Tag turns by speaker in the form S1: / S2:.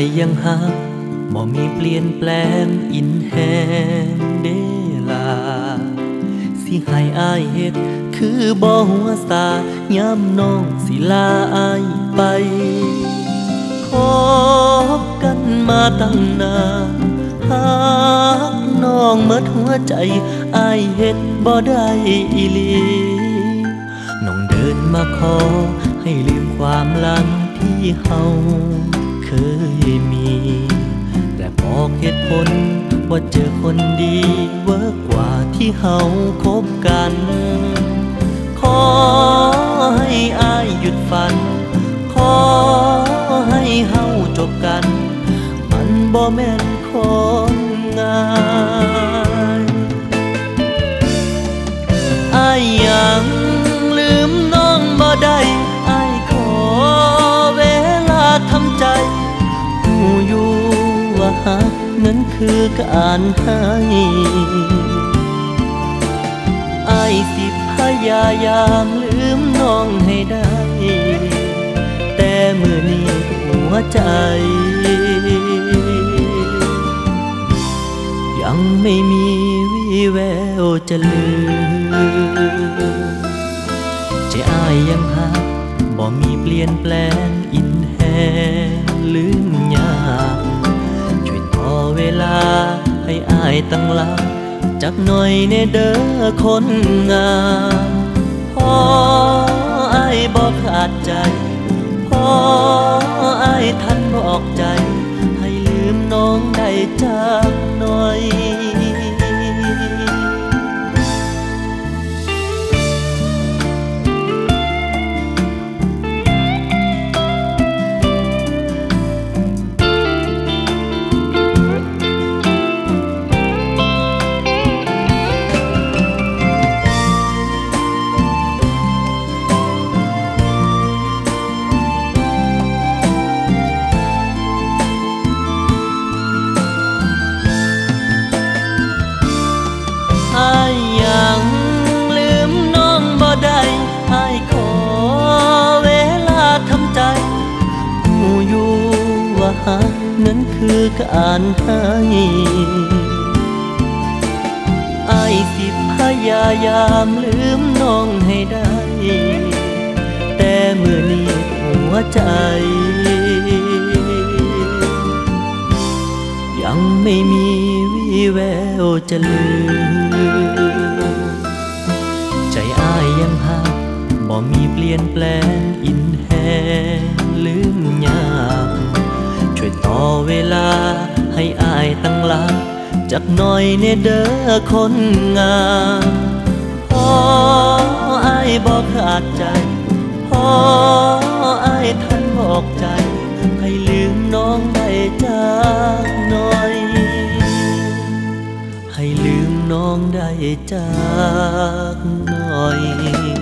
S1: ายยังหักบ่มีเปลี่ยนแปลงอินแฮงเดลาสิให้อายเฮ็ดคือบ่หัวซายามน้องสิลาอายไปคบกันมาตั้งนานหักน้องเมิดหัวใจอายเฮ็ดบ่ได้อีหลีน้องเดินมาขอให้ลืมความหลังที่เฮาเคยมีแต่บอกเหตุผลว่าเจอคนดีเวิร์กกว่าที่เฮาคบกันขอให้อายหยุดฝันขอให้เฮาจบกันมันบ่แม่นคนง่ายอายยังลืมน้องบ่ได้อายขอเวลาทำใจหูอยู่ว่าหักนั้นคือการให้อายสิพยายามลืมน้องให้ได้แต่มื้อนี้หัวใจยังไม่มีวี่แววจะลืมใจอายยังหักบ่มีเปลี่ยนแปลงอินแฮลืมยากช่วยต่อเวลาให้อายตั้งหลักจักหน่อยในเด้อคนงามพออายบ่ขาดใจพออายทันบอกใจให้ลืมน้องได้จักหน่อยนั้นคือการให้อายสิพยายามลืมน้องให้ได้แต่มื้อนี้หัวใจยังไม่มีวี่แววจะลืมใจอายยังหักบ่มีเปลี่ยนแปลงอินแฮลืมยากช่วยต่อเวลาให้อายตั้งหลักจักหน่อยในเด้อคนงามพออายบอกขาดใจพออายทันบอกใจให้ลืมน้องได้จักหน่อยให้ลืมน้องได้จักหน่อย